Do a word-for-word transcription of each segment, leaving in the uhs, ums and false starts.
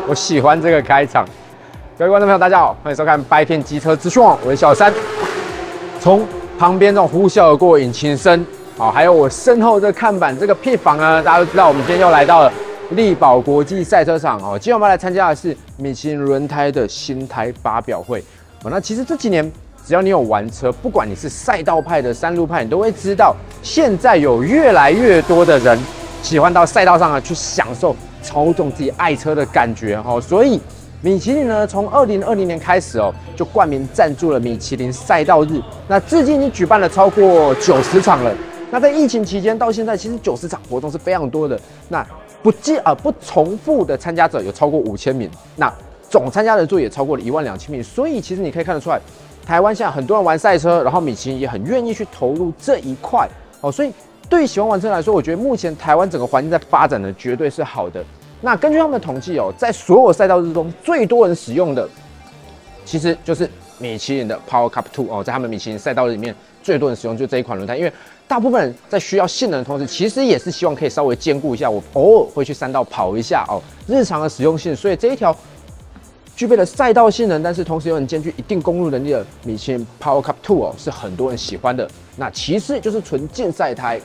我喜欢这个开场。各位观众朋友，大家好，欢迎收看白片机车资讯网，我是小三。从旁边这种呼啸而过引擎声，好，还有我身后这看板这个屁房呢，大家都知道，我们今天又来到了力宝国际赛车场哦。今天我们要来参加的是米其林轮胎的新胎发表会。哦，那其实这几年，只要你有玩车，不管你是赛道派的、山路派，你都会知道，现在有越来越多的人喜欢到赛道上啊去享受操纵自己爱车的感觉哦。所以米其林呢，从二零二零年开始哦，就冠名赞助了米其林赛道日。那至今已经举办了超过九十场了。那在疫情期间到现在，其实九十场活动是非常多的。那不计啊不重复的参加者有超过五千名。那总参加人数也超过了一万两千名，所以其实你可以看得出来，台湾现在很多人玩赛车，然后米其林也很愿意去投入这一块哦。所以对于喜欢玩车来说，我觉得目前台湾整个环境在发展的绝对是好的。那根据他们的统计哦，在所有赛道日中，最多人使用的其实就是米其林的 Power Cup 二哦，在他们米其林赛道日里面，最多人使用就这一款轮胎，因为大部分人在需要性能的同时，其实也是希望可以稍微兼顾一下，我偶尔会去山道跑一下哦，日常的实用性，所以这一条具备了赛道性能，但是同时又很兼具一定公路能力的米其林 Power Cup 二哦，是很多人喜欢的。那其次就是纯竞赛胎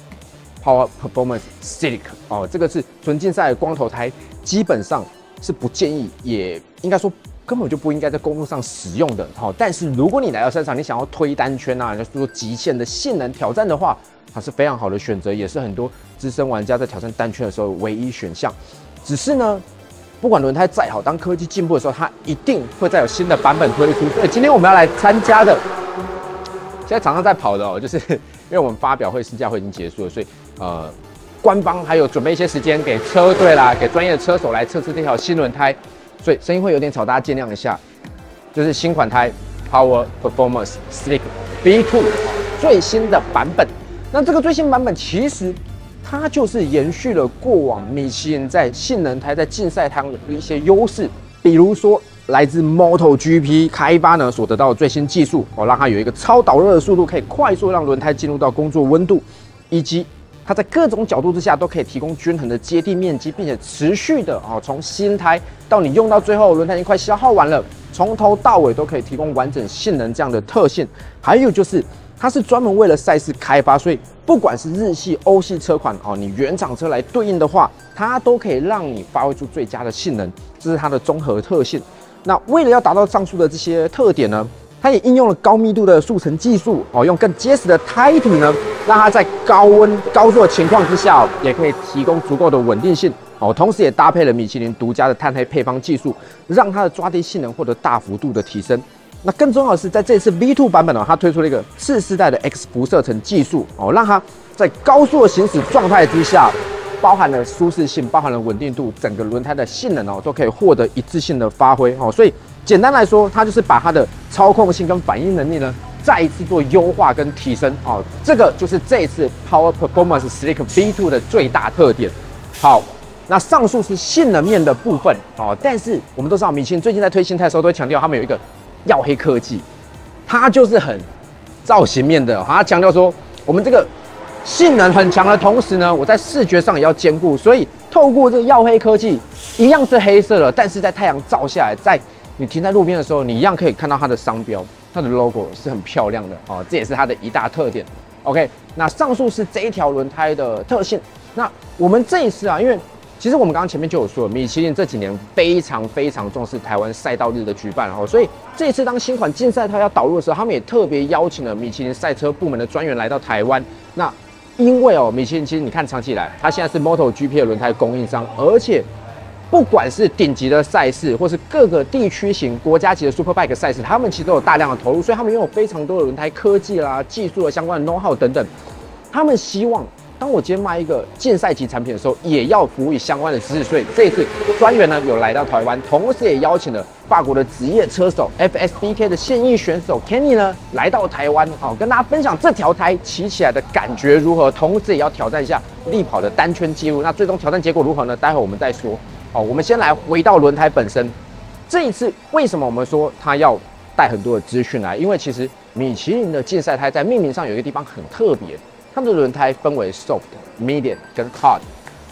Power Performance Slick 哦，这个是纯竞赛的光头胎，基本上是不建议，也应该说根本就不应该在公路上使用的。好，但是如果你来到赛场，你想要推单圈啊，就是说极限的性能挑战的话，它是非常好的选择，也是很多资深玩家在挑战单圈的时候唯一选项。只是呢，不管轮胎再好，当科技进步的时候，它一定会再有新的版本推出。所以今天我们要来参加的，现在场上在跑的哦，就是因为我们发表会试驾会已经结束了，所以呃，官方还有准备一些时间给车队啦，给专业的车手来测试这条新轮胎，所以声音会有点吵，大家见谅一下。就是新款胎 Power Performance Slick B 二 最新的版本。那这个最新版本其实它就是延续了过往米其林在性能胎、在竞赛胎的一些优势，比如说来自 MotoGP 开发呢所得到的最新技术哦，让它有一个超导热的速度，可以快速让轮胎进入到工作温度，以及它在各种角度之下都可以提供均衡的接地面积，并且持续的哦，从新胎到你用到最后，轮胎已经快消耗完了，从头到尾都可以提供完整性能这样的特性。还有就是它是专门为了赛事开发，所以不管是日系、欧系车款哦，你原厂车来对应的话，它都可以让你发挥出最佳的性能，这是它的综合特性。那为了要达到上述的这些特点呢，它也应用了高密度的速成技术哦，用更结实的胎体呢，让它在高温高速的情况之下、哦，也可以提供足够的稳定性哦。同时也搭配了米其林独家的碳黑配方技术，让它的抓地性能获得大幅度的提升。那更重要的是，在这次 V 二 版本呢、哦，它推出了一个次世代的 X 辐射层技术哦，让它在高速的行驶状态之下，包含了舒适性，包含了稳定度，整个轮胎的性能哦，都可以获得一致性的发挥哦。所以简单来说，它就是把它的操控性跟反应能力呢，再一次做优化跟提升哦。这个就是这一次 Power Performance Slick B 二 的最大特点。好，那上述是性能面的部分哦，但是我们都知道，米其林最近在推新胎的时候，都会强调他们有一个耀黑科技，它就是很造型面的，它强调说我们这个性能很强的同时呢，我在视觉上也要兼顾，所以透过这个耀黑科技，一样是黑色的，但是在太阳照下来，在你停在路边的时候，你一样可以看到它的商标，它的 logo 是很漂亮的哦，这也是它的一大特点。OK， 那上述是这一条轮胎的特性。那我们这一次啊，因为其实我们刚刚前面就有说，米其林这几年非常非常重视台湾赛道日的举办哦，所以这一次当新款竞赛胎要导入的时候，他们也特别邀请了米其林赛车部门的专员来到台湾。那因为哦，米其林其实你看长期以来，它现在是 MotoGP 的轮胎供应商，而且不管是顶级的赛事，或是各个地区型、国家级的 Superbike 赛事，他们其实都有大量的投入，所以他们拥有非常多的轮胎科技啦、技术的相关的 know how 等等。他们希望，当我今天卖一个竞赛级产品的时候，也要辅以相关的知识。所以这一次专员呢有来到台湾，同时也邀请了法国的职业车手 F S D K 的现役选手 Kenny 呢来到台湾，哦，跟大家分享这条胎骑起来的感觉如何，同时也要挑战一下力跑的单圈记录。那最终挑战结果如何呢？待会我们再说。哦，我们先来回到轮胎本身。这一次为什么我们说它要带很多的资讯来？因为其实米其林的竞赛胎在命名上有一个地方很特别，它们的轮胎分为 soft、medium 跟 hard。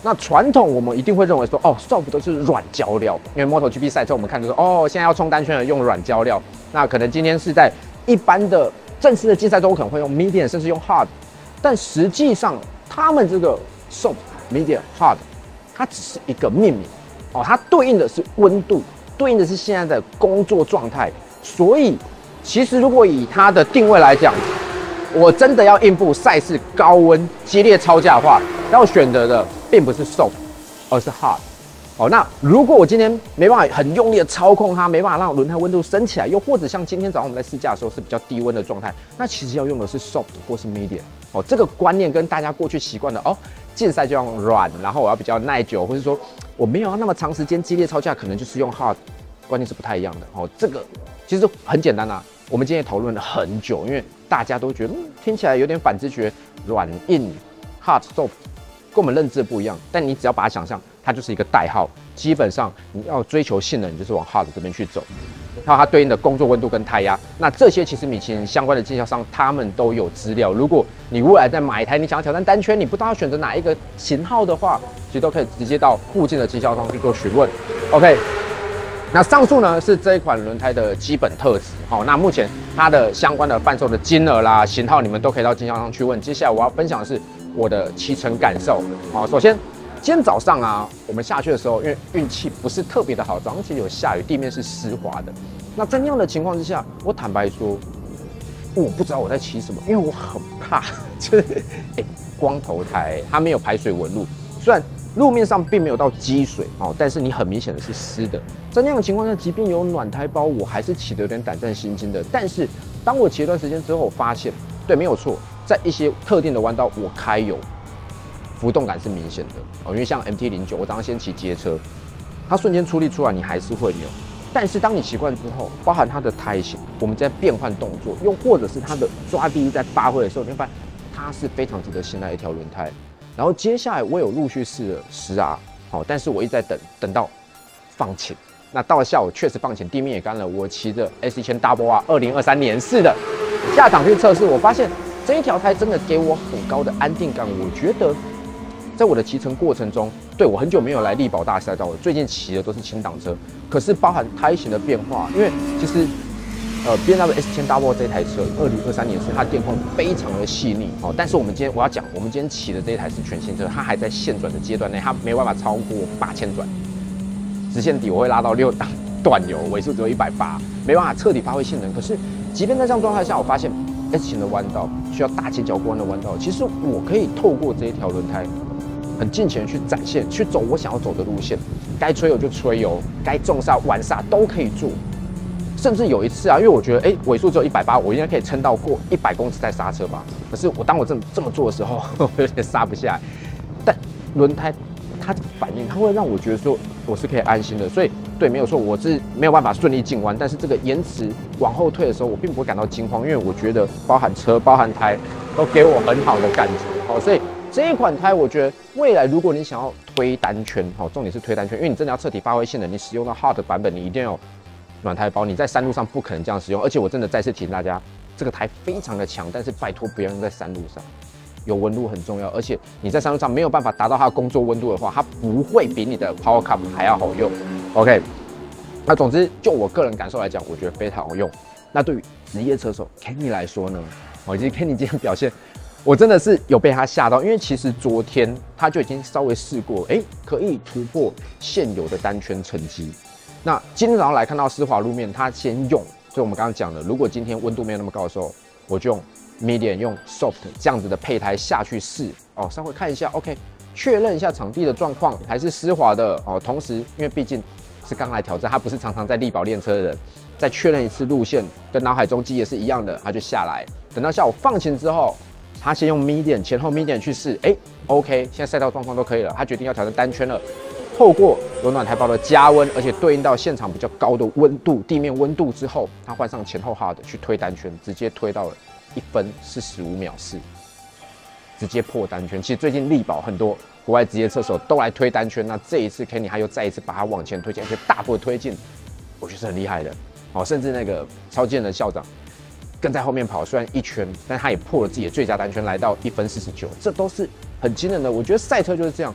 那传统我们一定会认为说，哦 ，soft 都是软胶料，因为 MotoGP 赛车我们看就是哦，现在要冲单圈了，用软胶料。那可能今天是在一般的正式的竞赛中，可能会用 medium 甚至用 hard， 但实际上他们这个 soft、medium、hard， 它只是一个命名哦，它对应的是温度，对应的是现在的工作状态。所以其实如果以它的定位来讲，我真的要应付赛事高温、激烈超价的话，要选择的并不是 soft， 而是 hard。哦，那如果我今天没办法很用力的操控它，没办法让轮胎温度升起来，又或者像今天早上我们在试驾的时候是比较低温的状态，那其实要用的是 soft 或是 medium。哦，这个观念跟大家过去习惯的哦，竞赛就用软，然后我要比较耐久，或者说我没有要那么长时间激烈超价，可能就是用 hard， 观念是不太一样的。哦，这个其实很简单啊。我们今天也讨论了很久，因为大家都觉得、嗯、听起来有点反直觉，软硬 hard soft 跟我们认知的不一样。但你只要把它想象，它就是一个代号。基本上你要追求性能，你就是往 hard 这边去走。还有它对应的工作温度跟胎压，那这些其实米其林相关的经销商他们都有资料。如果你未来在买一台，你想要挑战单圈，你不知道要选择哪一个型号的话，其实都可以直接到附近的经销商去做询问。OK。那上述呢是这一款轮胎的基本特质，好，那目前它的相关的贩售的金额啦、型号，你们都可以到经销商去问。接下来我要分享的是我的骑乘感受，好，首先今天早上啊，我们下去的时候，因为运气不是特别的好，早上其实有下雨，地面是湿滑的。那在那样的情况之下，我坦白说，我不知道我在骑什么，因为我很怕，就是哎、欸，光头胎它没有排水纹路，虽然路面上并没有到积水哦，但是你很明显的是湿的。在那样的情况下，即便有暖胎包，我还是骑得有点胆战心惊的。但是当我骑一段时间之后，我发现，对，没有错，在一些特定的弯道，我开油，浮动感是明显的哦。因为像 M T 零九，我早上先骑街车，它瞬间出力出来，你还是会扭。但是当你习惯之后，包含它的胎型，我们在变换动作，又或者是它的抓地力在发挥的时候，你会发现它是非常值得信赖的一条轮胎。然后接下来我有陆续试了十 R， 好，但是我一直在等，等到放晴。那到了下午确实放晴，地面也干了。我骑着 S 一千 Double R 二零二三年式的下场去测试，我发现这一条胎真的给我很高的安定感。我觉得在我的骑乘过程中，对我很久没有来力宝大赛道了，最近骑的都是轻档车，可是包含胎型的变化，因为其实。呃 ，B M W S 一千 Double 这台车，二零二三年是它电控非常的细腻哦。但是我们今天我要讲，我们今天骑的这一台是全新车，它还在现转的阶段内，它没办法超过八千转，直线底我会拉到六档断油，尾数只有一百八，没办法彻底发挥性能。可是，即便在这样状态下，我发现 S 型的弯道需要大前脚过弯的弯道，其实我可以透过这一条轮胎，很尽情去展现，去走我想要走的路线，该吹油就吹油，该重刹晚刹都可以做。甚至有一次啊，因为我觉得，哎、欸，尾数只有一百八，我应该可以撑到过一百公尺再刹车吧。可是我当我这么这么做的时候，我有点刹不下来。但轮胎它的反应，它会让我觉得说我是可以安心的。所以对，没有错，我是没有办法顺利进弯，但是这个延迟往后退的时候，我并不会感到惊慌，因为我觉得包含车、包含胎都给我很好的感觉。好，所以这一款胎，我觉得未来如果你想要推单圈，好，重点是推单圈，因为你真的要彻底发挥性能，你使用到 hard 版本，你一定要有暖胎包，你在山路上不可能这样使用，而且我真的再次提醒大家，这个胎非常的强，但是拜托不要用在山路上，有纹路很重要，而且你在山路上没有办法达到它的工作温度的话，它不会比你的 Power Cup 还要好用。OK， 那总之就我个人感受来讲，我觉得非常好用。那对于职业车手 Kenny 来说呢，哦，其实 Kenny 今天表现，我真的是有被他吓到，因为其实昨天他就已经稍微试过，哎、欸，可以突破现有的单圈成绩。那今天早上来看到湿滑路面，他先用，所以我们刚刚讲的，如果今天温度没有那么高的时候，我就用 medium 用 soft 这样子的配胎下去试哦，稍微看一下 ，OK， 确认一下场地的状况，还是湿滑的哦。同时，因为毕竟是刚来挑战，他不是常常在力宝练车的人，再确认一次路线，跟脑海中记也是一样的，他就下来。等到下午放晴之后，他先用 medium 前后 medium 去试，哎、欸、，OK， 现在赛道状况都可以了，他决定要挑战单圈了。透过有暖胎包的加温，而且对应到现场比较高的温度，地面温度之后，他换上前后 hard 去推单圈，直接推到了一分四十五秒四，直接破单圈。其实最近力宝很多国外职业车手都来推单圈，那这一次 Kenny 他又再一次把它往前推进，而且大幅的推进，我觉得是很厉害的。哦，甚至那个超健的校长跟在后面跑，虽然一圈，但他也破了自己的最佳单圈，来到一分四十九，这都是很惊人的。我觉得赛车就是这样。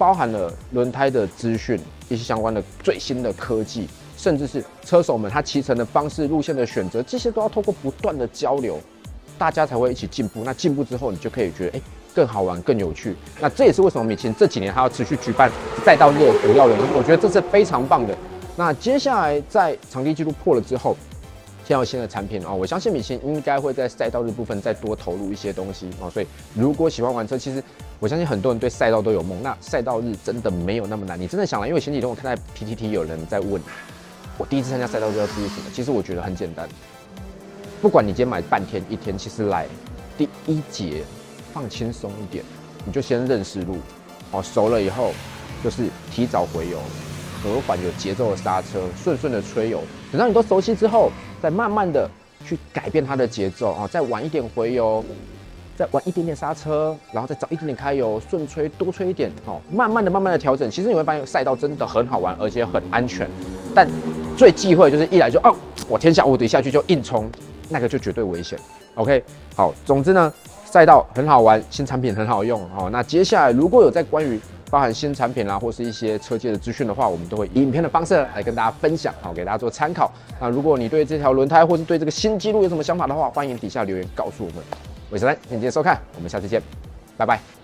包含了轮胎的资讯，一些相关的最新的科技，甚至是车手们他骑乘的方式、路线的选择，这些都要透过不断的交流，大家才会一起进步。那进步之后，你就可以觉得，哎、欸，更好玩、更有趣。那这也是为什么米其林这几年还要持续举办赛道日的主要原因。我觉得这是非常棒的。那接下来在场地纪录破了之后，现在有新的产品哦，我相信米其林应该会在赛道日部分再多投入一些东西哦。所以如果喜欢玩车，其实我相信很多人对赛道都有梦。那赛道日真的没有那么难，你真的想来，因为前几天我看在 P T T 有人在问，我第一次参加赛道日要注意什么？其实我觉得很简单，不管你今天买半天一天，其实来第一节放轻松一点，你就先认识路，哦，熟了以后就是提早回油，和缓有节奏的刹车，顺顺的吹油，等到你都熟悉之后，再慢慢的去改变它的节奏啊，再晚一点回油，再晚一点点刹车，然后再早一点点开油，顺吹多吹一点，哦，慢慢的慢慢的调整。其实你会发现赛道真的很好玩，而且很安全，但最忌讳就是一来就哦，我天下无敌下去就硬冲，那个就绝对危险。OK， 好，总之呢，赛道很好玩，新产品很好用哦。那接下来如果有在关于包含新产品啦，或是一些车界的资讯的话，我们都会以影片的方式来跟大家分享，好，给大家做参考。那如果你对这条轮胎或是对这个新纪录有什么想法的话，欢迎底下留言告诉我们。我是小三，谢谢收看，我们下次见，拜拜。